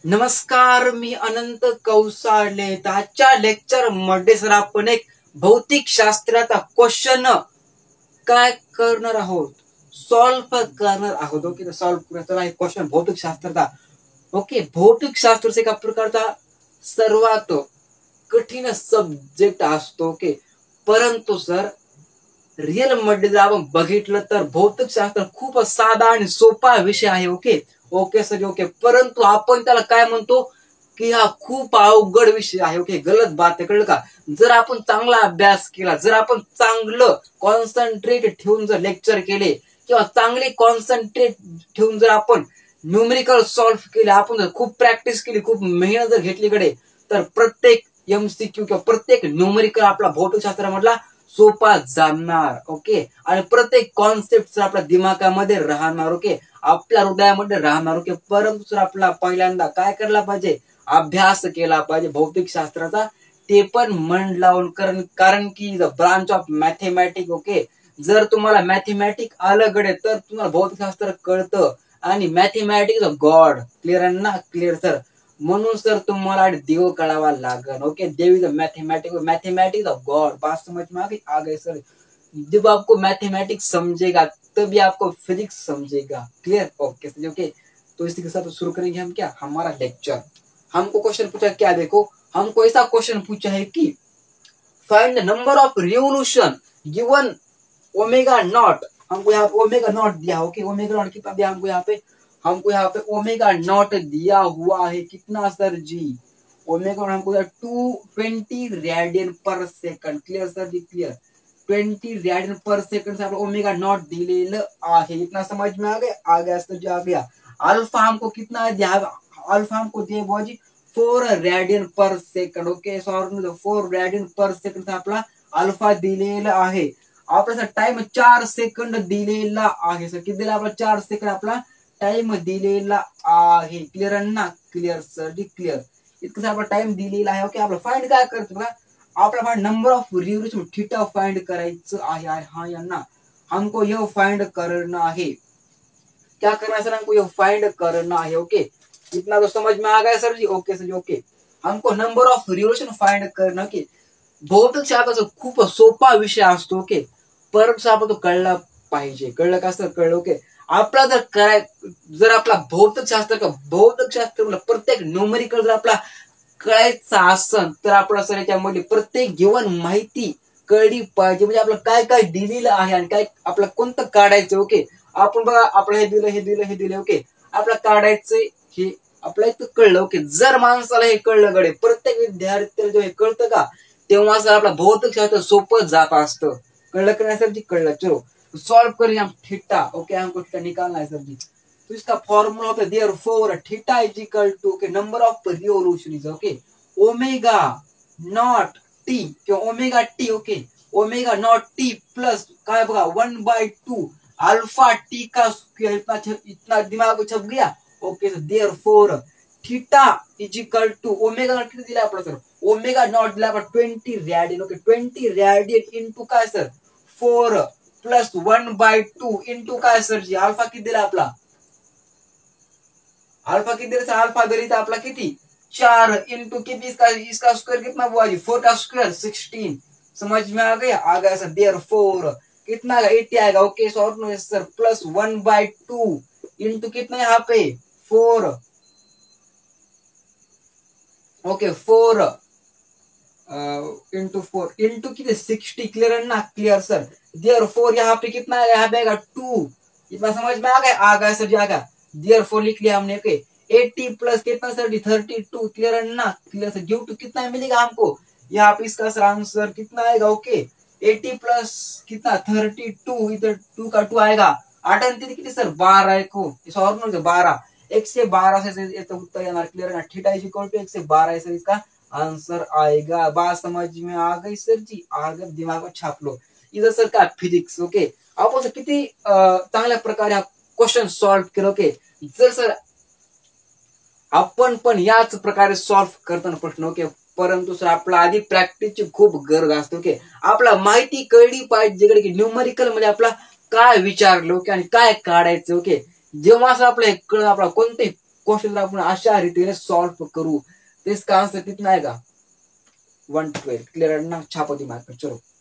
नमस्कार, मी अनंत कौसाडले. तर आजच्या लेक्चर मध्ये सर आपण एक भौतिक शास्त्राचा क्वेश्चन काय करणार आहोत, सॉल्व्ह करणार आहोत. ओके, तर सॉल्व्ह करण्याचा आहे क्वेश्चन भौतिक शास्त्राचा. ओके, भौतिक शास्त्र एका प्रकारचा सर्वात कठीण सब्जेक्ट असतो. ओके, परंतु सर रिअल मध्ये जर आपण बघितलं तर भौतिक शास्त्र खूप साधा आणि सोपा विषय आहे. Okay okay sir. ओके, परंतु आपण त्याला काय म्हणतो की हा खूप अवघड विषय आहे. ओके, गलत बात आहे, कळलं का? जर आपण चांगला अभ्यास केला, जर आपण चांगलं कॉन्सन्ट्रेट ठेवून जर लेक्चर केले किंवा चांगले कॉन्सन्ट्रेट ठेवून जर आपण न्यूमेरिकल सॉल्व्ह केले, आपण जर खूप प्रॅक्टिस केली, खूप मेहनत जर घेतलीकडे, तर प्रत्येक एमसीक्यू किंवा प्रत्येक न्यूमेरिकल आपला भौतिकशास्त्रामधला सोपा जाणार. ओके, आणि प्रत्येक कॉन्सेप्ट आपल्या दिमागामध्ये राहणार. ओके, आपल्या हृदयामध्ये राहणार. ओके, परंतु सर आपला पहिल्यांदा काय करायला पाहिजे, अभ्यास केला पाहिजे भौतिक शास्त्राचा, ते पण मन लावून. कारण की the branch of mathematic. Okay, जर तुम्हाला मॅथेमॅटिक आलं गडे तर तुम्हाला भौतिकशास्त्र कळतं. आणि मॅथेमॅटिक गॉड. क्लिअर आहे ना? Clear sir. म्हणून सर तुम्हाला देव कळावा लागेल. ओके, देव इज मैथमेटिक्स ऑफ गॉड. बात समझ में आ गई सर? जब आपको मैथमेटिक्स समझेगा तभी आपको फिजिक्स समझेगा. क्लियर? Okay sir. ओके, तो इसी के साथ शुरू करेंगे हम क्या, हमारा लेक्चर. हमको क्वेश्चन पूछा क्या, देखो हमको ऐसा क्वेश्चन पूछा है कि find the number of revolution given omega naught. हमको यहाँ पे ओमेगा नॉट दिया. ओके, ओमेगा नॉट कितना दिया हमको यहाँ पे ओमेगा नॉट दिया हुआ है. कितना सर जी? ओमेगा नॉट हमको 220 रेडियन पर second. Clear sir ji? Clear. 20 radian पर सेकंड से ओमेगा नॉट दिलेलं आहे. इतना समझ में आ गया सर जी? आ गया. अल्फा हमको कितना दिया? अल्फा हमको दिया बुआ जी 4 रेडियन पर सेकंड. ओके, सॉरी 4 रेडियन पर सेकंड से आपला अल्फा दिलेला आहे. आपला टाइम 4 सेकंड दिलेला आहे. सर किती दिला आपला? 4 सेकंड आपला टाइम दिलेला आहे. क्लिअर ना? Clear sir ji? क्लिअर. इतकं आपला टाइम दिलेला आहे. ओके, आपलं फाइंड काय करतो बघा, आपला find number of revolution theta find करायचं आहे. हा यांना हमको ये फाइंड करना है. क्या करना है सर? हमको ये फाइंड करना है. ओके, इतना तो समझ में आ गया sir ji? Okay sir ji. Okay, हमको नंबर ऑफ रिवोल्यूशन फाइंड करना. ओके, भौतिक शास्त्राचा खूप सोपा विषय असतो. ओके, परंतु आपण तो कळला पाहिजे. कळलं का सर? कळलं. ओके, आपला जर आपला भौतिकशास्त्र प्रत्येक न्यूमेरिकल जर आपला कळायचा असेल तर आपला सर याच्यामध्ये प्रत्येक गिवन माहिती कळली पाहिजे. म्हणजे आपलं काय काय दिलेलं आहे आणि काय आपलं कोणतं काढायचं. ओके, आपण बघा आपलं हे दिलं. ओके, आपलं काढायचंय हे आपल्या इथं कळलं. ओके, जर माणसाला हे कळलं गडे, प्रत्येक विद्यार्थ्याला जो हे कळतं का, तेव्हा सर आपला भौतिकशास्त्र सोपं जात असतं. कळलं का नाही सर जी? कळलं. चलो सॉल्व करेंगे हम थीटा. ओके, हमको थीटा निकालना है सर जी. तो इसका फॉर्मूला होता है therefore theta is equal to, okay, number of revolution is, okay, omega naught t किंवा omega t. Okay, omega naught t plus काय बघा 1/2 अल्फा टी का स्क्वायर. इतना दिमाग में छप गया. Okay, therefore theta is equal to omega naught किती दिला आपला सर? ओमेगा नॉट दिला आपण 20 रेडियन. ओके, 20 रेडियन इंटू काय सर? 4 प्लस 1/2 इंटू काय सर जी? अल्फा किती दिला आपला? अल्फा किती दिला? अल्फा दिला आपला किती? 4 इंटू किती? इसका स्क्वायर कितना हुआ जी? 4 का स्क्वायर 16. समझ में आ गया? आ गया सर. देयरफॉर कितना आएगा? 80 आएगा. ओके सर, प्लस 1/2 इंटू कितना यहाँ पे? 4. ओके, 4 इंटू 4 इंटू कितने? 60. क्लियर है ना? Clear sir. देयरफॉर यहाँ पे कितना आएगा? यहाँ पे आएगा 2. इतना समझ में आ गया? आ गया सर जी, आ गया. देयरफॉर लिख लिया हमने. ओके, 80 प्लस कितना सर? 32. क्लियर है ना? Clear sir. ड्यू टू कितना मिलेगा हमको यहाँ पे? इसका सर आंसर कितना आएगा? ओके, 80 प्लस कितना? 32. इधर 2 का 2 आएगा. 8 आणि 3 किती सर? 12 को. सॉरी 12. 112 से येतं उत्तर येणार. क्लियर है ना? थीटा इज इक्वल टू 112 है सर इसका आंसर आएगा. बात समझ में आ गई सर जी? आ गया. दिमाग में छाप लो. इधर सर काय फिजिक्स. ओके, आपण किती चांगल्या प्रकारे हा क्वेश्चन सॉल्व्ह केलं. ओके, जर सर आपण पण याच प्रकारे सॉल्व्ह करताना प्रश्न. ओके, परंतु सर आपला आधी प्रॅक्टिसची खूप गरज असते. ओके, आपला माहिती कळली पाहिजे की न्यूमेरिकल मध्ये आपला काय विचारलं. ओके, आणि काय काढायचं. ओके, जेव्हा असं आपलं कळलं, आपला कोणते क्वेश्चन आपण अशा रीतीने सॉल्व करू तो इसका आंसर कितना आएगा 112 क्लियर है ना छापो दिमाग में चलो